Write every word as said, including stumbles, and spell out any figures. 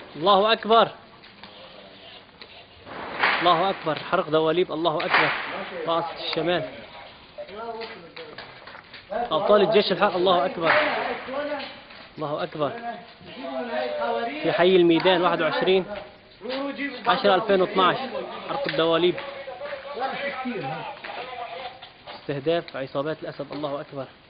الله أكبر، الله أكبر. حرق دواليب، الله أكبر. قاصة الشمال، أبطال الجيش الحر، الله أكبر، الله أكبر. في حي الميدان واحد وعشرين عشرة ألفين واثناشر، حرق الدواليب، استهداف عصابات الأسد، الله أكبر.